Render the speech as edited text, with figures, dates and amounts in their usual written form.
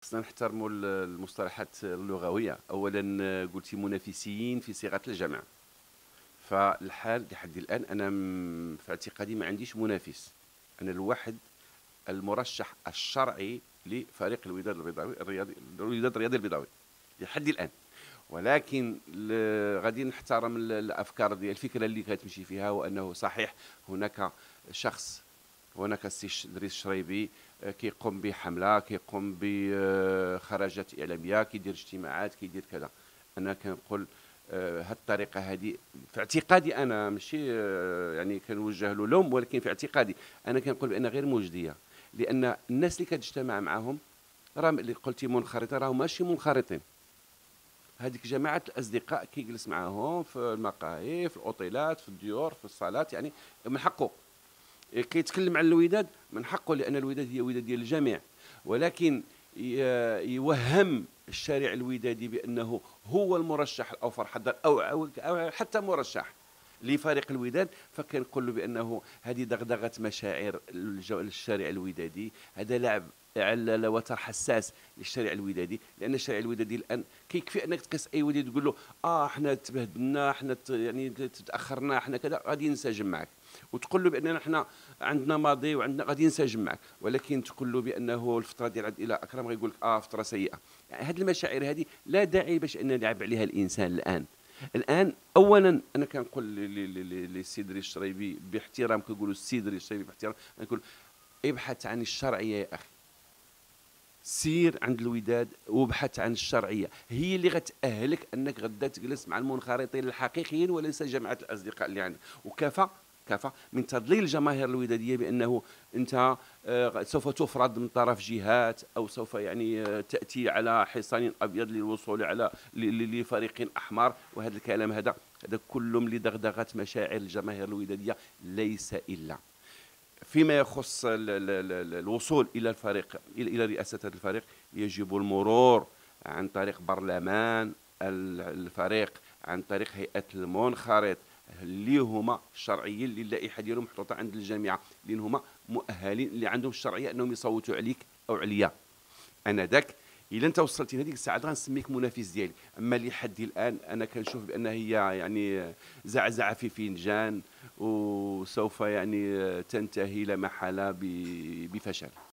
خصنا نحترموا المصطلحات اللغوية. أولا قلتي منافسين في صيغة الجمع، فالحال لحد الآن أنا في اعتقادي ما عنديش منافس. أنا الواحد المرشح الشرعي لفريق الوداد البيضاوي الوداد الرياضي البيضاوي لحد الآن. ولكن غادي نحترم الافكار ديال الفكره اللي كتمشي فيها، وانه صحيح هناك شخص، هناك السي دريس الشريبي كيقوم بحمله، كيقوم بخرجات اعلاميه، كيدير اجتماعات، كيدير كذا. انا كنقول هذه الطريقه هذه في اعتقادي انا ماشي يعني كنوجه له لوم، ولكن في اعتقادي انا كنقول بان غير مجديه. لان الناس اللي كتجتمع معهم راه اللي قلتي منخرطين، راهم ماشي منخرطين. هذيك جماعه الاصدقاء كيجلس معاهم في المقاهي، في الاوتيلات، في الديور، في الصالات، يعني من حقه كيتكلم عن الوداد، من حقه، لان الوداد هي وداد ديال الجميع. ولكن يوهم الشارع الودادي بانه هو المرشح الاوفر حظا أو حتى مرشح لفريق الوداد، فكنقول له بانه هذه دغدغه مشاعر الشارع الودادي. هذا لعب على وتر حساس للشارع الودادي، لان الشارع الودادي الان كيكفي انك تقيس اي ودي تقول له حنا تبهدلنا، حنا يعني تاخرنا، حنا كذا، غادي ينسجم معك. وتقول له باننا حنا عندنا ماضي وعندنا، غادي ينسجم معك. ولكن تقول له بانه الفتره ديال عاد الى اكرم غيقول لك فتره سيئه. يعني هذه المشاعر هذه لا داعي باش ان نلعب عليها الانسان الان. اولا انا كنقول للسيدري الشريبي باحترام، كيقولوا السيدري الشريبي باحترام، نقول ابحث عن الشرعيه يا اخي. سير عند الوداد وابحث عن الشرعيه، هي اللي غتاهلك انك غدا تجلس مع المنخرطين الحقيقيين وليس جماعه الاصدقاء اللي عندك. كفى من تضليل الجماهير الوداديه بانه انت سوف تفرض من طرف جهات، او سوف يعني تاتي على حصان ابيض للوصول على لفريق احمر. وهذا الكلام هذا كله لدغدغه مشاعر الجماهير الوداديه، ليس الا فيما يخص الوصول الى الفريق، الى رئاسه الفريق. يجب المرور عن طريق برلمان الفريق، عن طريق هيئه المنخرط، اللي هما شرعيين، اللي اللائحه ديالهم محطوطه عند الجامعه، لان هما مؤهلين، اللي عندهم الشرعيه انهم يصوتوا عليك او عليا. انا ذاك الا انت وصلتي لهذيك الساعه غنسميك منافس ديالي. اما لحد الان انا كنشوف بان هي يعني زعزعه في فنجان، وسوف يعني تنتهي لا محاله بفشل.